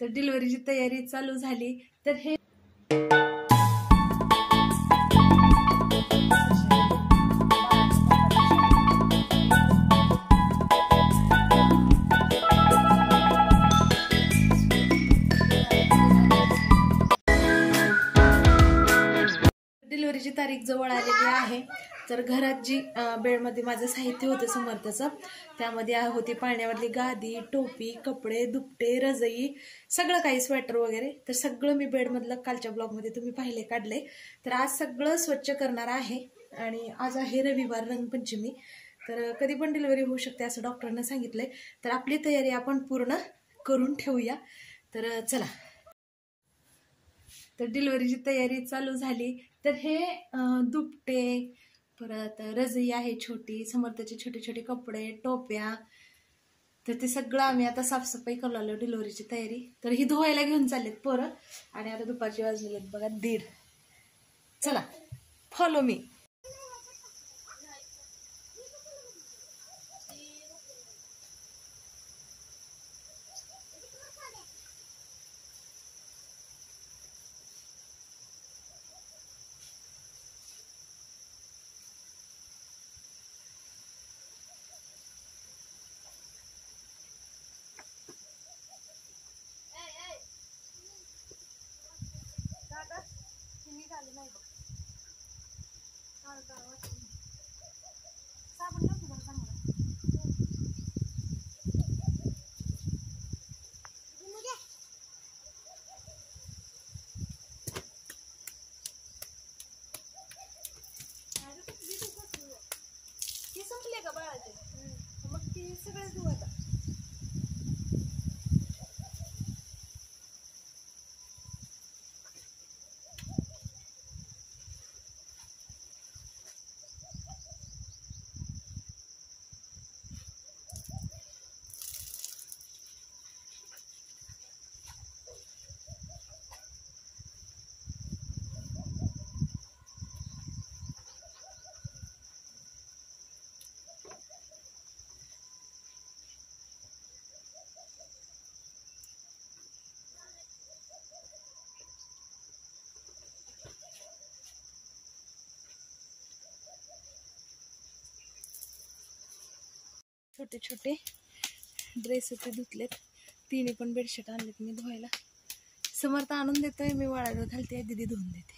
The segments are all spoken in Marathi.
तर डिलिव्हरीची तयारी चालू झाली. तर हे डिलिव्हरीची तारीख जवळ आलेली आहे. तर घरात जी बेडमध्ये माझं साहित्य होतं समर्थचं, त्यामध्ये होती पाळण्यावरली गादी, टोपी, कपडे, दुपटे, रजई, सगळं काही, स्वेटर वगैरे. तर सगळं मी बेडमधलं कालच्या ब्लॉगमध्ये तुम्ही पाहिले काढले. तर आज सगळं स्वच्छ करणार आहे. आणि आज आहे रविवार, रंगपंचमी. तर कधी पण डिलिव्हरी होऊ शकते असं डॉक्टरांना सांगितलंय. तर आपली तयारी आपण पूर्ण करून ठेवूया. तर चला. तर डिलिव्हरीची तयारी चालू झाली. तर हे दुपटे, परत रजई आहे छोटी, समर्थचे छोटे छोटे कपडे, टोप्या. तर ते सगळं आम्ही आता साफसफाई करू लागलो डिलिव्हरीची तयारी. तर ही धुवायला घेऊन चाललेत पोरं. आणि आता दुपारची वाजलेले आहेत बघा 1:30. चला, फॉलो मी. संपले का बाळाचे? मग ती सगळे धुवा आता. छोटे छोटे ड्रेस होते धुतलेत. तिने पण बेडशीट आणलेत मी धुवायला. समर्थ आणून देतोय, मी वाळायला घालते, दीदी धुवून देते.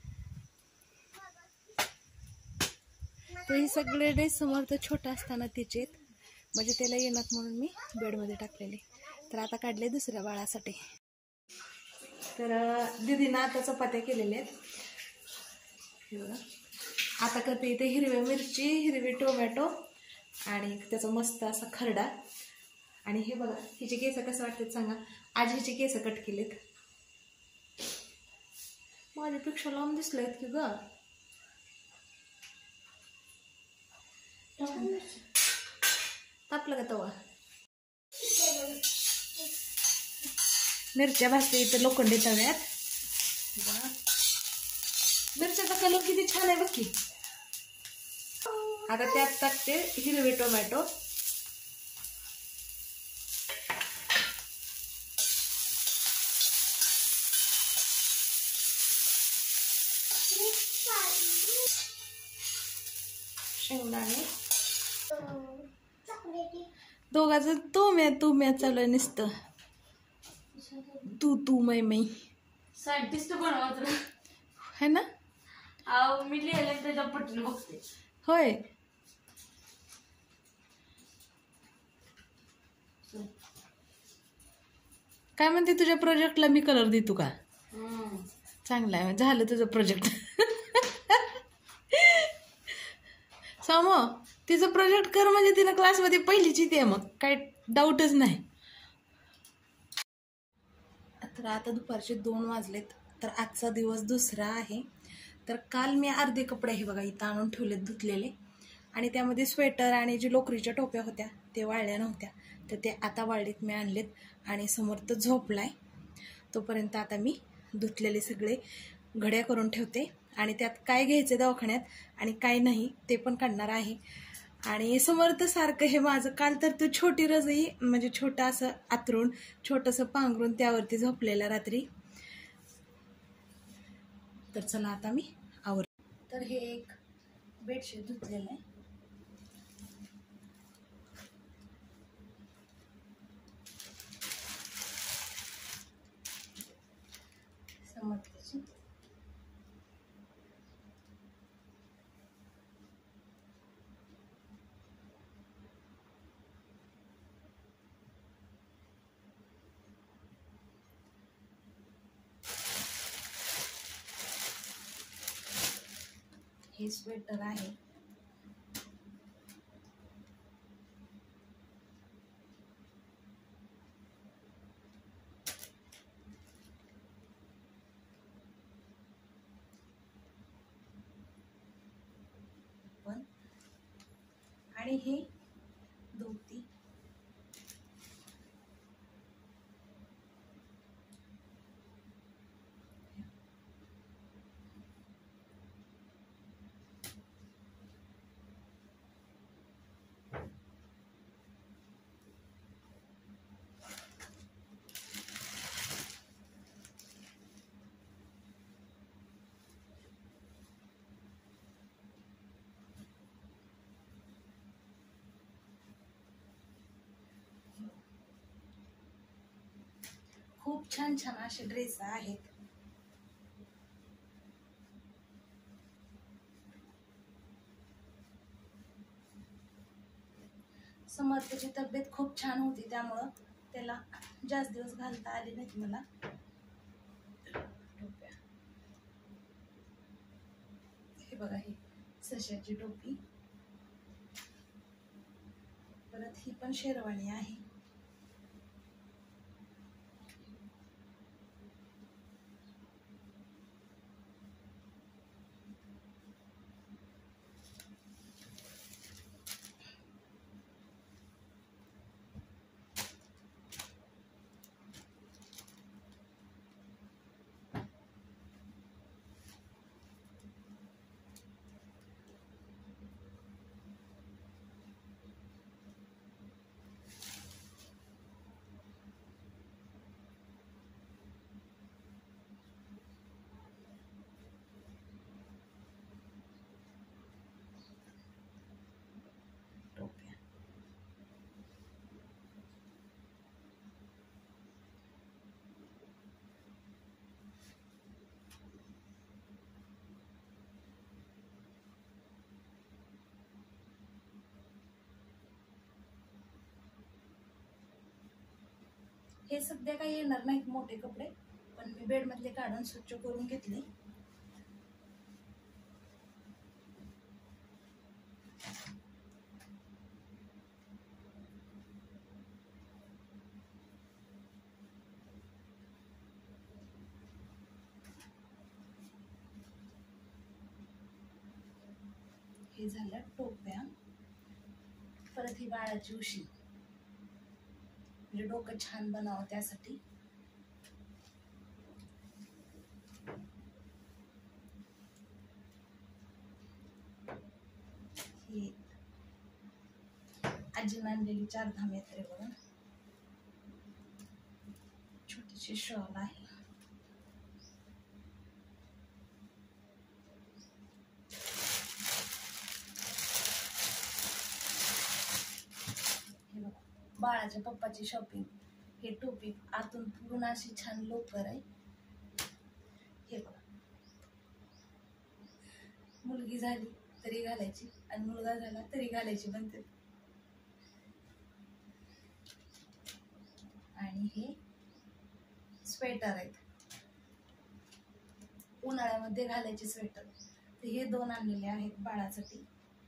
तर हे सगळे ड्रेस समर्थ छोटा असताना तिचे, म्हणजे त्याला येणार म्हणून मी बेडमध्ये टाकलेले. तर आता काढले दुसऱ्या बाळासाठी. तर दीदीनं आता चपात्या केलेल्या आहेत. आता करते इथे हिरव्या मिरची, हिरवी टोमॅटो आणि त्याचा मस्त असा खरडा. आणि हे बघा, हिचे केस कसं वाटतात सांगा. आज हिचे केस कट केलेत. माझ्यापेक्षा लांब दिसलेत की ग. तापलं का तवा? मिरच्या भाजते इथं लोखंडी तव्यात. मिरच्याचा कलर किती छान आहे बघ की. आता त्यात टाकते हिरवे टोमॅटो. शेंगदाणे. दोघांचं तू चालू आहे नुसतं. तू मै सायंटिस्ट बनवत है ना. मी लिहिलं त्याच्या पट्टीने बघते. होय. काय म्हणते, तुझ्या प्रोजेक्टला मी कलर देतो का? चांगला आहे, झालं तुझं प्रोजेक्ट. समो तिचं प्रोजेक्ट कर म्हणजे तिनं क्लासमध्ये पहिलीची ते, मग काय डाऊटच नाही. तर आता दुपारचे 2 वाजलेत. तर आजचा दिवस दुसरा आहे. तर काल मी अर्धे कपडे हे बघा इथं आणून ठेवलेत धुतलेले. आणि त्यामध्ये स्वेटर आणि जी लोकरीच्या टोप्या होत्या ते वाळल्या नव्हत्या. तर ते आता वाळलीत, मी आणलेत. आणि समोर झोपलाय. तोपर्यंत आता मी धुतलेले सगळे घड्या करून ठेवते. आणि त्यात काय घ्यायचे दवाखान्यात आणि काय नाही ते पण काढणार आहे. आणि समर्थ सारखं हे माझं काल तर तो छोटी रजई म्हणजे छोटं असं आतरून छोटंसं पांघरून त्यावरती झोपलेला रात्री. तर चला आता मी आवर. तर हे एक बेडशीट धुतलेलं आहे. समर्थची हे स्वेटर आहे. पण आणि हे धोती. खूप छान छान असे ड्रेस आहेत. समर्थची तब्येत खूप छान होती त्यामुळं त्याला जास्त दिवस घालता आले नाहीत मला. हे बघा ही सश्याची टोपी. परत ही पण शेरवाणी आहे. टोप्या हे सध्या काही येणार नाहीत मोठे कपडे, पण मी बेड मधले काढून स्वच्छ करून घेतले. हे झालं टोप्या. परत ही बाळाची उशी म्हणजे डोकं छान बनावं त्यासाठी. ही आजीने आणलेली चारधाम यात्रेवरून छोटीशी शॉल आहे. बाळाच्या पप्पाची शॉपिंग. हे टोपी आतून पूर्ण अशी छान लोकर आहे. हे बघा मुलगी झाली तरी घालायची आणि मुलगा झाला तरी घालायची म्हणते. आणि हे स्वेटर आहेत उन्हाळ्यामध्ये घालायचे स्वेटर. तर हे 2 आणलेले आहेत बाळासाठी.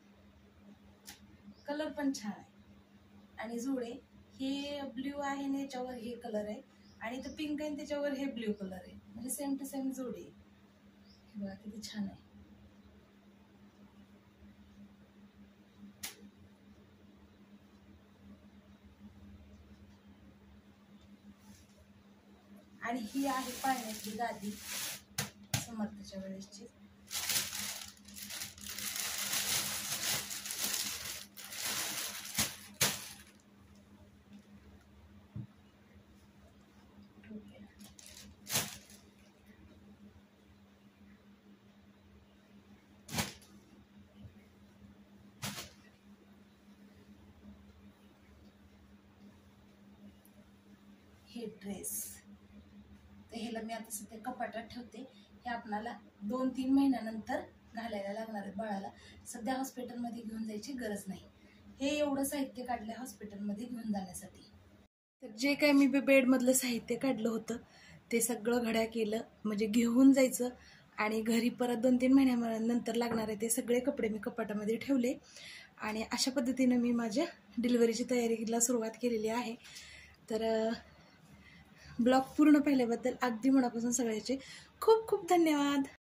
कलर पण छान आहे आणि जुडे. हे ब्ल्यू आहे आणि याच्यावर हे कलर आहे आणि तो पिंक आहे त्याच्यावर हे ब्ल्यू कलर आहे म्हणजे सेम टू सेम जोडी. हे बघा किती छान आहे. आणि ही आहे पाळण्याची गादी समर्थच्या वेळेसची. हे ड्रेस, तर ह्याला मी आता सध्या कपाटात ठेवते. हे आपणाला 2-3 महिन्यानंतर घालायला लागणार आहे बाळाला. सध्या हॉस्पिटलमध्ये घेऊन जायची गरज नाही. हे एवढं साहित्य काढलं हॉस्पिटलमध्ये घेऊन जाण्यासाठी. तर जे काय मी बेडमधलं साहित्य काढलं होतं ते सगळं घड्या केलं, म्हणजे घेऊन जायचं आणि घरी परत 2-3 महिन्यानंतर लागणार आहे ते सगळे कपडे मी कपाटामध्ये ठेवले. आणि अशा पद्धतीनं मी माझ्या डिलिव्हरीची तयारीला सुरुवात केलेली आहे. तर ब्लॉग पूर्ण पाहिल्याबद्दल अगदी मनापासून सगळ्याचे खूप खूप धन्यवाद.